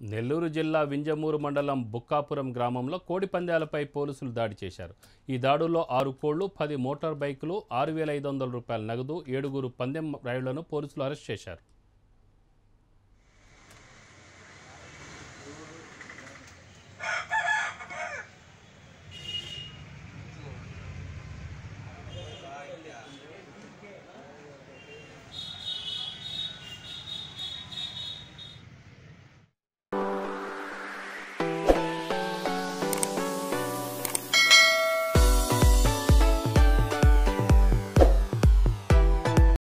నెల్లూరు జిల్లా వింజమూరు మండలం బుక్కాపురం గ్రామంలో కోడి పందాలపై పోలీసులు దాడి చేశారు. ఈ దాడుల్లో 6 కోళ్లు, 10 మోటార్ బైకులు, 6,500 రూపాయల నగదు, 7 పందెం రైళ్లను పోలీసులు అరెస్ట్ చేశారు.